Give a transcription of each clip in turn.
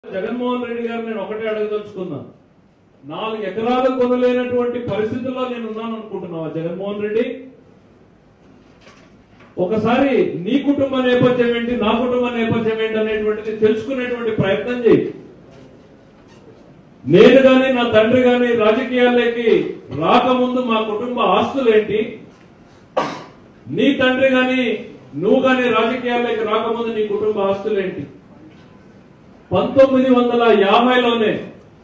జగన్మోహన్ రెడ్డి గారు నేను ఒకటే అడగదలుచుకున్నా, 4 ఎకరాలు కొనలేనటువంటి పరిస్థితుల్లో నేను ఉన్నాను అనుకుంటున్నావా జగన్మోహన్ రెడ్డి? ఒకసారి నీ కుటుంబ నేపథ్యం ఏంటి, నా కుటుంబ నేపథ్యం ఏంటి అనేటువంటిది తెలుసుకునేటువంటి ప్రయత్నం చేయి. నేను గాని నా తండ్రి గాని రాజకీయాల్లోకి రాకముందు మా కుటుంబ ఆస్తులేంటి, నీ తండ్రి గాని నువ్వు గాని రాజకీయాల్లోకి రాకముందు నీ కుటుంబ ఆస్తులేంటి? 1950లోనే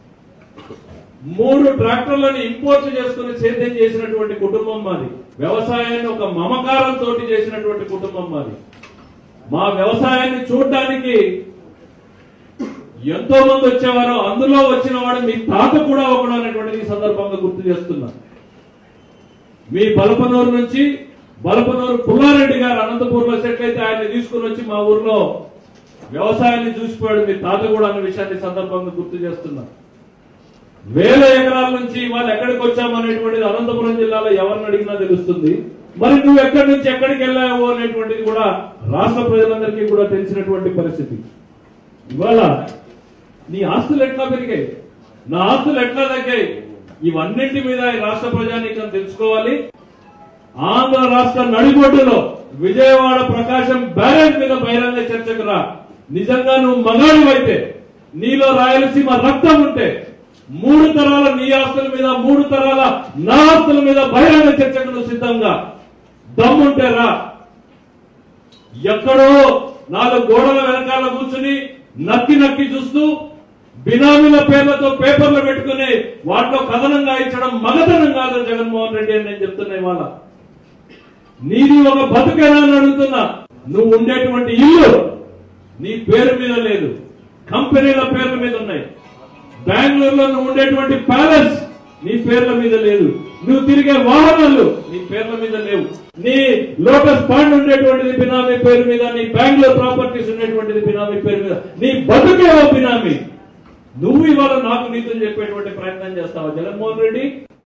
3 ట్రాక్టర్లను ఇంపోర్ట్ చేసుకుని సేద్యం చేసినటువంటి కుటుంబం మాది. వ్యవసాయాన్ని ఒక మమకారంతో చేసినటువంటి కుటుంబం మాది. మా వ్యవసాయాన్ని చూడడానికి ఎంతో మంది వచ్చేవారు, అందులో వచ్చిన వాడు మీ తాత కూడా ఒకడు అనేటువంటిది ఈ సందర్భంగా గుర్తు చేస్తున్నా. మీ బలపనూరు నుంచి బలపనూరు పుల్లారెడ్డి గారు అనంతపూర్లో సెటిల్ అయితే ఆయన్ని తీసుకుని వచ్చి మా ఊర్లో వ్యవసాయాన్ని చూసిపోయాడు మీ తాత కూడా అనే విషయాన్ని సందర్భంగా గుర్తు చేస్తున్నా. వేల ఎకరాల నుంచి వాళ్ళు ఎక్కడికి వచ్చామనేటువంటిది అనంతపురం జిల్లాలో ఎవరిని అడిగినా తెలుస్తుంది. మరి నువ్వు ఎక్కడి నుంచి ఎక్కడికి వెళ్ళావు అనేటువంటిది కూడా రాష్ట్ర ప్రజలందరికీ కూడా తెలిసినటువంటి పరిస్థితి. ఇవాళ నీ ఆస్తులు ఎట్లా పెరిగాయి, నా ఆస్తులు ఎట్లా తగ్గాయి, ఇవన్నింటి మీద ఈ రాష్ట్ర ప్రజానీకం తెలుసుకోవాలి. ఆంధ్ర రాష్ట్ర నడిబొడ్డులో విజయవాడ ప్రకాశం బ్యారేజ్ మీద బహిరంగ చర్చకు రా. నిజంగా నువ్వు మగాడివైతే, నీలో రాయలసీమ రక్తం ఉంటే 3 తరాల నీ ఆస్తుల మీద 3 తరాల నా ఆస్తుల మీద బహిరంగ చర్చకు నువ్వు సిద్ధంగా దమ్ముంటే రా. ఎక్కడో 4 గోడల వెనకాల కూర్చుని నక్కి నక్కి చూస్తూ బినామీల పేర్లతో పేపర్లు పెట్టుకుని వాటిలో కథనంగా ఇచ్చడం మగతనం కాదు జగన్మోహన్ రెడ్డి అని నేను చెప్తున్నా. ఇవాళ నీది ఒక బతుకేనా అని అడుగుతున్నా. నువ్వు ఉండేటువంటి ఇల్లు నీ పేరు మీద లేదు, కంపెనీల పేర్ల మీద ఉన్నాయి. బెంగళూరులో నువ్వు ఉండేటువంటి ప్యాలెస్ నీ పేర్ల మీద లేదు, నువ్వు తిరిగే వాహనాలు నీ పేర్ల మీద లేవు. నీ లోటస్ పాండ్ ఉండేటువంటిది బినామీ పేరు మీద, నీ బెంగళూరు ప్రాపర్టీస్ ఉండేటువంటిది బినామీ పేరు మీద. నీ బతుకేవో బినామీ. నువ్వు ఇవాళ నాకు నీతులు చెప్పేటువంటి ప్రయత్నం చేస్తావా జగన్మోహన్ రెడ్డి?